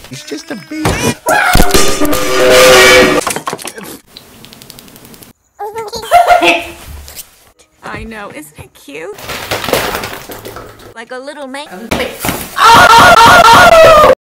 He's just a baby. I know, isn't it cute? Like a little man.